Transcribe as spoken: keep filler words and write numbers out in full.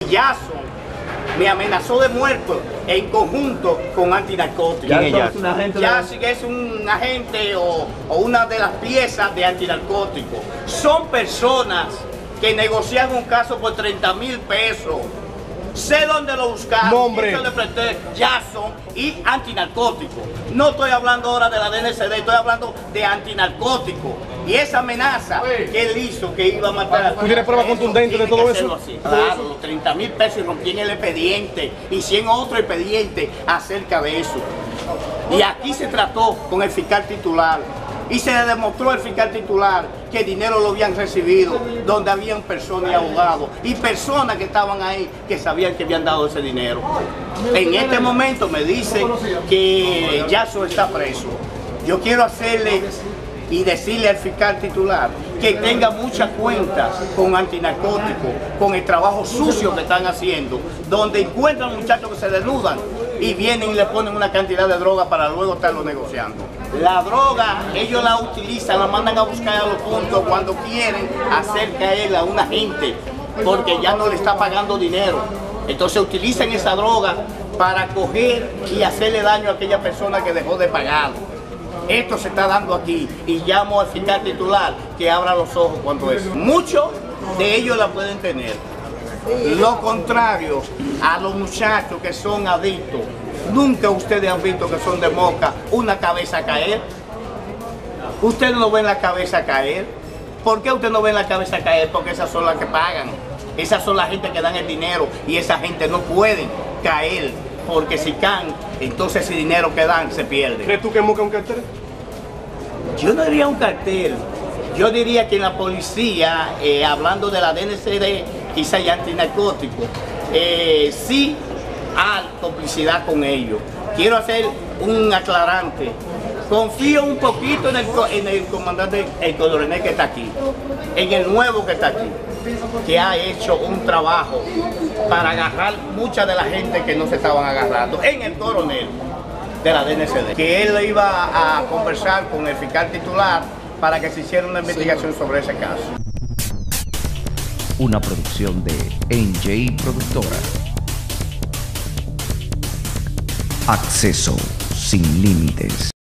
Jason me amenazó de muerto en conjunto con antinarcóticos. ¿Quién es Jason? Jason es un agente o, o una de las piezas de antinarcóticos. Son personas que negocian un caso por treinta mil pesos. Sé dónde lo buscaron, Nombre. yo le presté Jason y antinarcótico. No estoy hablando ahora de la D N C D, estoy hablando de antinarcótico. Y esa amenaza que él hizo que iba a matar. ¿Tú tienes pruebas contundentes de todo eso? Así. Claro, los treinta mil pesos y rompí el expediente y cien otro expediente acerca de eso. Y aquí se trató con el fiscal titular. Y se le demostró al fiscal titular que el dinero lo habían recibido, donde habían personas y abogados, y personas que estaban ahí que sabían que habían dado ese dinero. En este momento me dicen que Jason está preso. Yo quiero hacerle y decirle al fiscal titular que tenga mucha cuenta con antinarcóticos, con el trabajo sucio que están haciendo, donde encuentran muchachos que se desnudan y vienen y le ponen una cantidad de droga para luego estarlo negociando. La droga, ellos la utilizan, la mandan a buscar a los puntos cuando quieren hacer caer a una gente, porque ya no le está pagando dinero. Entonces utilizan esa droga para coger y hacerle daño a aquella persona que dejó de pagar. Esto se está dando aquí y llamo al fiscal titular que abra los ojos cuando es. Muchos de ellos la pueden tener. Lo contrario a los muchachos que son adictos. Nunca ustedes han visto que son de Moca una cabeza caer. Ustedes no ven la cabeza caer. ¿Por qué ustedes no ven la cabeza caer? Porque esas son las que pagan. Esas son las gente que dan el dinero y esa gente no puede caer. Porque si caen, entonces ese dinero que dan se pierde. ¿Crees tú que Moca es un cartel? Yo no diría un cartel. Yo diría que en la policía, eh, hablando de la D N C D, quizá ya antinarcótico, eh, sí hay complicidad con ellos. Quiero hacer un aclarante. Confío un poquito en el, en el comandante, el coronel que está aquí, en el nuevo que está aquí, que ha hecho un trabajo para agarrar mucha de la gente que no se estaban agarrando, en el coronel de la D N C D, que él iba a conversar con el fiscal titular para que se hiciera una investigación sobre ese caso. Una producción de N J Productora. Acceso sin límites.